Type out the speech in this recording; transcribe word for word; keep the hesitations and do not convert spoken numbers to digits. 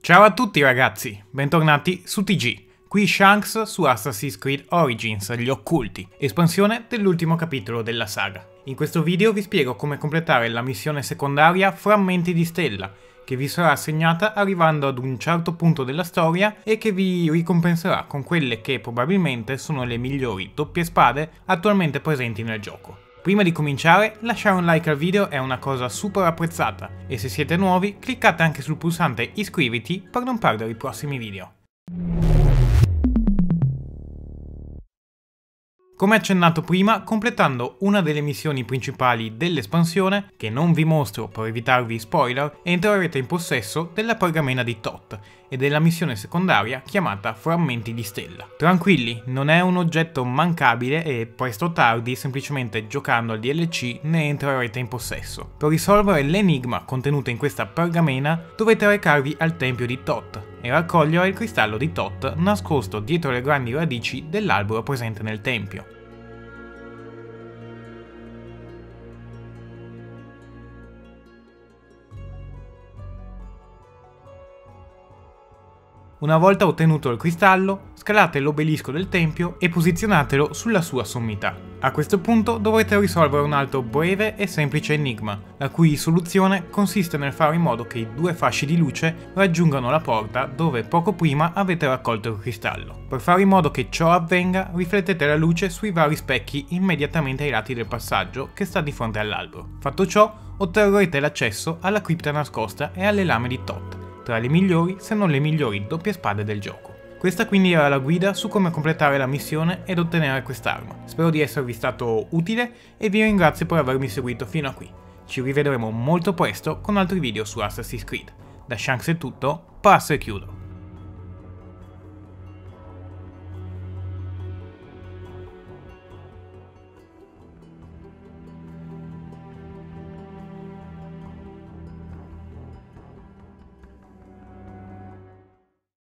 Ciao a tutti ragazzi, bentornati su T G. Qui Shanks su Assassin's Creed Origins, gli occulti, espansione dell'ultimo capitolo della saga. In questo video vi spiego come completare la missione secondaria Frammenti di Stella, che vi sarà assegnata arrivando ad un certo punto della storia e che vi ricompenserà con quelle che probabilmente sono le migliori doppie spade attualmente presenti nel gioco. Prima di cominciare, lasciare un like al video è una cosa super apprezzata e se siete nuovi cliccate anche sul pulsante iscriviti per non perdere i prossimi video. Come accennato prima, completando una delle missioni principali dell'espansione, che non vi mostro per evitarvi spoiler, entrerete in possesso della pergamena di Thoth e della missione secondaria chiamata Frammenti di Stella. Tranquilli, non è un oggetto mancabile e presto o tardi, semplicemente giocando al D L C, ne entrerete in possesso. Per risolvere l'enigma contenuto in questa pergamena dovete recarvi al tempio di Thoth e raccogliere il cristallo di Thoth nascosto dietro le grandi radici dell'albero presente nel tempio. Una volta ottenuto il cristallo, scalate l'obelisco del tempio e posizionatelo sulla sua sommità. A questo punto dovrete risolvere un altro breve e semplice enigma, la cui soluzione consiste nel fare in modo che i due fasci di luce raggiungano la porta dove poco prima avete raccolto il cristallo. Per fare in modo che ciò avvenga, riflettete la luce sui vari specchi immediatamente ai lati del passaggio che sta di fronte all'albero. Fatto ciò, otterrete l'accesso alla cripta nascosta e alle lame di Thoth, tra le migliori se non le migliori doppie spade del gioco. Questa quindi era la guida su come completare la missione ed ottenere quest'arma. Spero di esservi stato utile e vi ringrazio per avermi seguito fino a qui. Ci rivedremo molto presto con altri video su Assassin's Creed. Da Shanks è tutto, passo e chiudo.